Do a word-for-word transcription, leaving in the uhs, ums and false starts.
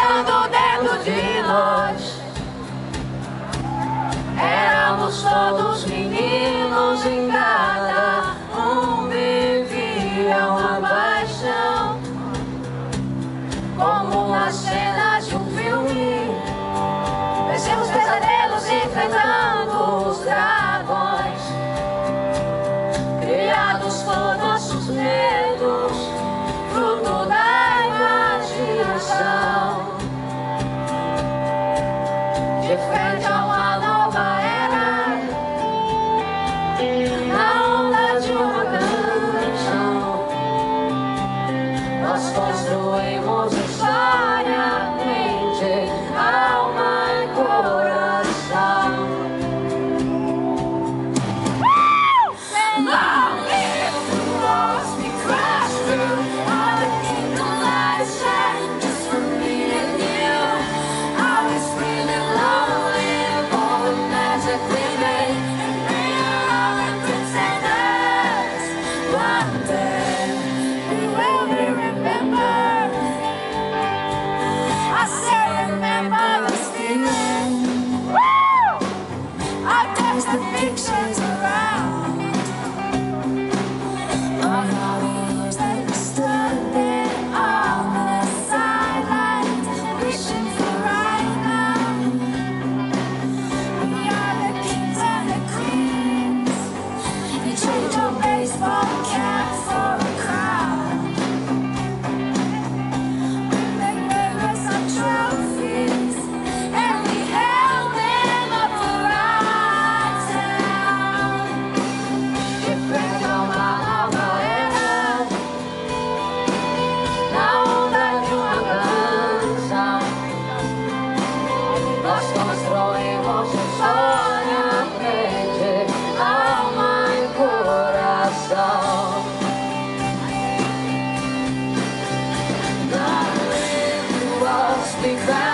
sonhando dentro de nós. Éramos todos meninos, em cada um vivia uma paixão, como nas cenas de um filme. Vencemos pesadelos enfrentando os dragões, criados por nossos medos, fruto da imaginação. De frente a uma nova era, na onda de uma canção, nós construímos história, mente, alma e coração. Long live the walls we crashed through, all the kingdom lights shine just for me and you. I was feeling lonely, all the magic we made, and we are all the pretenders. One day we will be remembered. I still remember this feeling. Woo! I touch the pictures around. All the years that we stood there on the sidelines, wishing for right now. We are the kings and the queens. You trade your baseball cap for a crown. They gave us some trophies, and we held them up for right town. Different on my nova era, na onda de uma canção, nós construímos história, mente, alma e coração. Long live the walls we crashed